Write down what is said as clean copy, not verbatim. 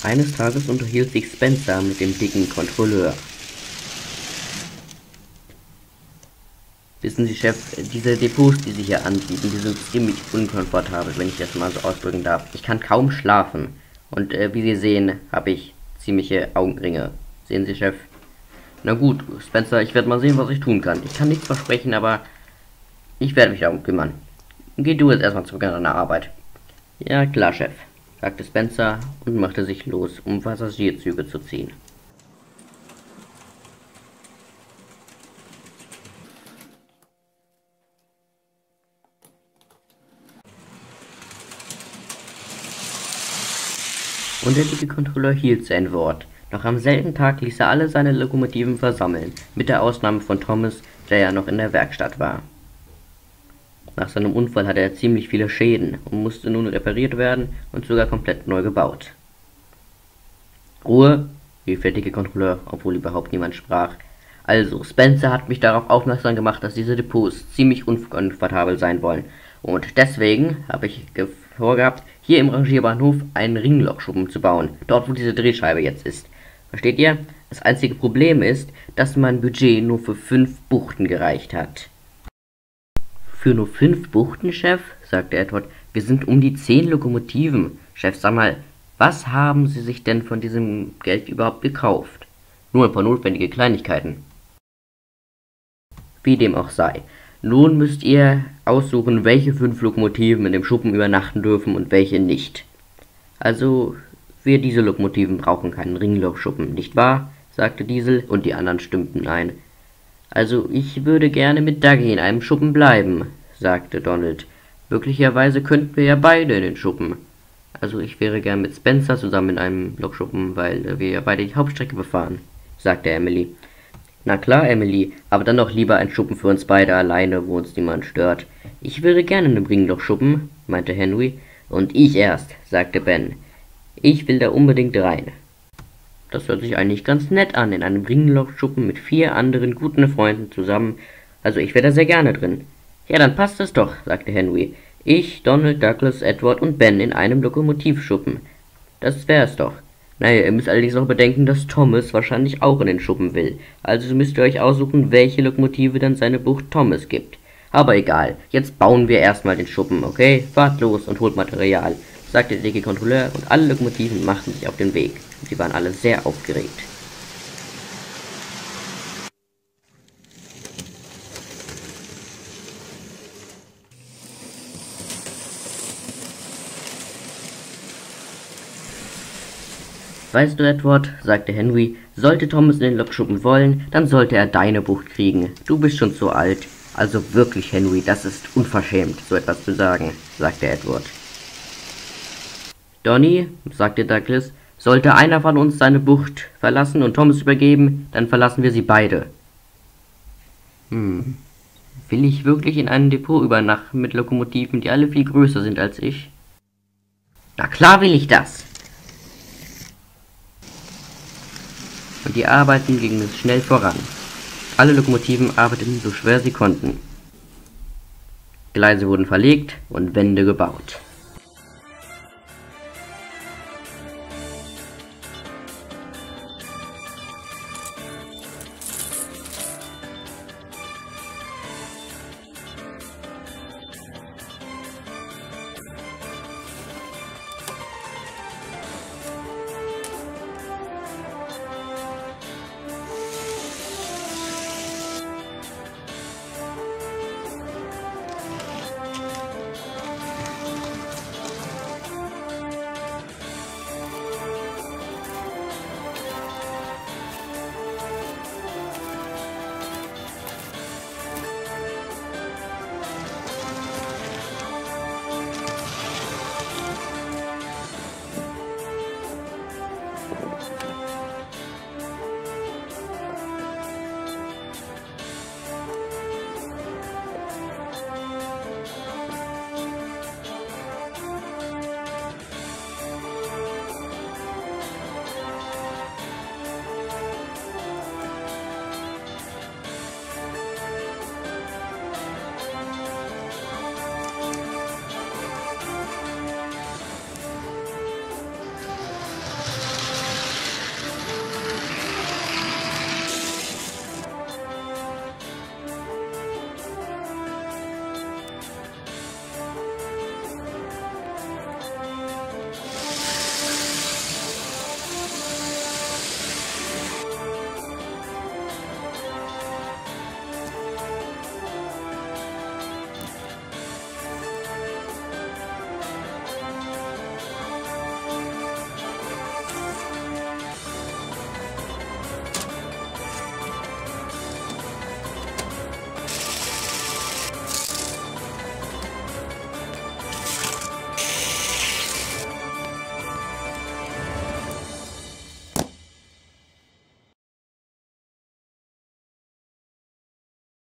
Eines Tages unterhielt sich Spencer mit dem dicken Kontrolleur. Wissen Sie, Chef, diese Depots, die Sie hier anbieten, die sind ziemlich unkomfortabel, wenn ich das mal so ausdrücken darf. Ich kann kaum schlafen. Und wie Sie sehen, habe ich ziemliche Augenringe. Sehen Sie, Chef? Na gut, Spencer, ich werde mal sehen, was ich tun kann. Ich kann nichts versprechen, aber ich werde mich darum kümmern. Geh du jetzt erstmal zurück an deine Arbeit. Ja, klar, Chef, sagte Spencer und machte sich los, um Passagierzüge zu ziehen. Und der dicke Kontrolleur hielt sein Wort. Noch am selben Tag ließ er alle seine Lokomotiven versammeln, mit der Ausnahme von Thomas, der ja noch in der Werkstatt war. Nach seinem Unfall hatte er ziemlich viele Schäden und musste nun repariert werden und sogar komplett neu gebaut. Ruhe, rief der dicke Kontrolleur, obwohl überhaupt niemand sprach. Also, Spencer hat mich darauf aufmerksam gemacht, dass diese Depots ziemlich unkomfortabel sein wollen. Und deswegen habe ich vorgehabt, hier im Rangierbahnhof einen Ringlokschuppen zu bauen, dort wo diese Drehscheibe jetzt ist. Versteht ihr? Das einzige Problem ist, dass mein Budget nur für 5 Buchten gereicht hat. Für nur 5 Buchten, Chef? Sagte Edward. Wir sind um die 10 Lokomotiven. Chef, sag mal, was haben Sie sich denn von diesem Geld überhaupt gekauft? Nur ein paar notwendige Kleinigkeiten. Wie dem auch sei. Nun müsst ihr aussuchen, welche 5 Lokomotiven in dem Schuppen übernachten dürfen und welche nicht. Also, wir diese Lokomotiven brauchen keinen Ringlokschuppen, nicht wahr? Sagte Diesel und die anderen stimmten ein. Also, ich würde gerne mit Dougie in einem Schuppen bleiben, sagte Donald. Möglicherweise könnten wir ja beide in den Schuppen. Also, ich wäre gern mit Spencer zusammen in einem Lokschuppen, weil wir ja beide die Hauptstrecke befahren, sagte Emily. Na klar, Emily, aber dann doch lieber ein Schuppen für uns beide alleine, wo uns niemand stört. Ich wäre gerne in einem Ringlokschuppen, meinte Henry. Und ich erst, sagte Ben. Ich will da unbedingt rein. Das hört sich eigentlich ganz nett an, in einem Ringlokschuppen mit 4 anderen guten Freunden zusammen. Also ich wäre da sehr gerne drin. Ja, dann passt es doch, sagte Henry. Ich, Donald, Douglas, Edward und Ben in einem Lokomotivschuppen. Das wär's doch. Naja, ihr müsst allerdings noch bedenken, dass Thomas wahrscheinlich auch in den Schuppen will. Also müsst ihr euch aussuchen, welche Lokomotive dann seine Bucht Thomas gibt. Aber egal, jetzt bauen wir erstmal den Schuppen, okay? Fahrt los und holt Material, sagte der dicke Kontrolleur und alle Lokomotiven machten sich auf den Weg. Sie waren alle sehr aufgeregt. Weißt du, Edward, sagte Henry, sollte Thomas in den Lokschuppen wollen, dann sollte er deine Bucht kriegen. Du bist schon zu alt. Also wirklich, Henry, das ist unverschämt, so etwas zu sagen, sagte Edward. Donny, sagte Douglas, sollte einer von uns seine Bucht verlassen und Thomas übergeben, dann verlassen wir sie beide. Will ich wirklich in einem Depot übernachten mit Lokomotiven, die alle viel größer sind als ich? Na klar will ich das! Und die Arbeiten gingen schnell voran. Alle Lokomotiven arbeiteten so schwer sie konnten. Gleise wurden verlegt und Wände gebaut.